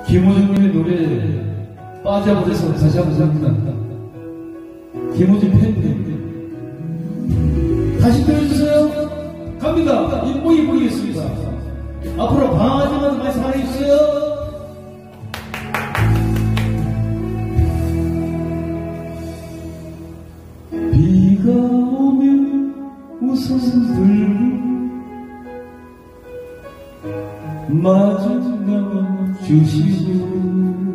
김호중님의 노래 빠져버려서 다시 한번 합니다. 김호중 팬들 다시 들어주세요. 갑니다. 인보이 보이겠습니다. 앞으로 방아지마다 많이 사랑해주세요. 비가 오면 웃음을 마주 나와주시고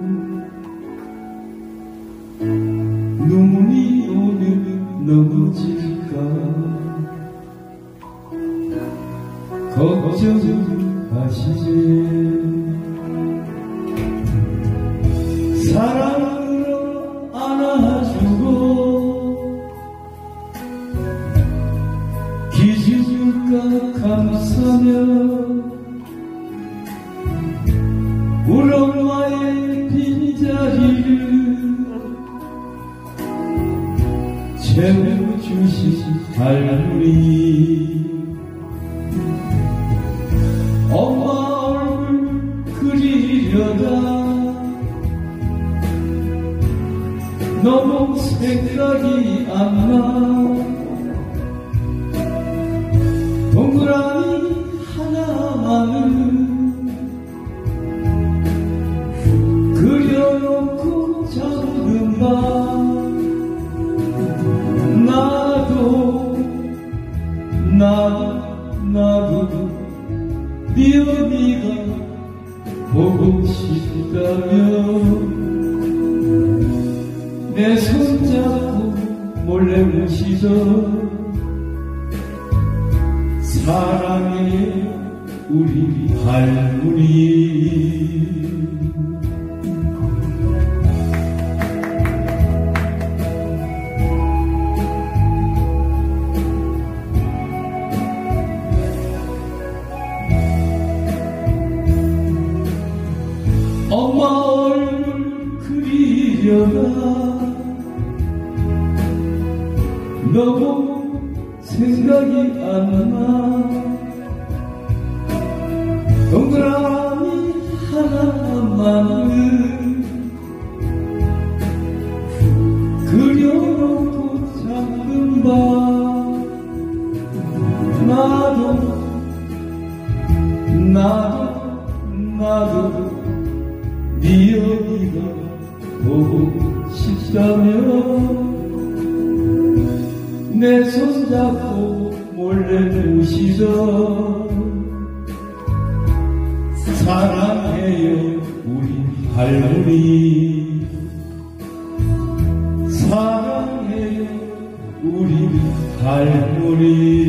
눈이 오면 넘어질까 걱정하시지. 사랑으로 안아주고 기죽을까 감싸며 우리 엄마의 빈자리를 채워주신 할머니, 엄마 얼굴 그리려다 너무 생각이 안 나. 동그라미 하나만은 그려놓고 잠든 밤 나도 네 언니가 보고 싶다면 내 손잡고 몰래 우시죠. 사랑해 우리 할머니. 엄마 얼굴 그리려다 너무 생각이 안 나. 동그라미 하나만은 그려놓고 잠든 밤 나도 네 언니가 보고 싶다면 내 손잡고 몰래 우시죠. 사랑해요 우리 할머니. 사랑해요 우리 할머니.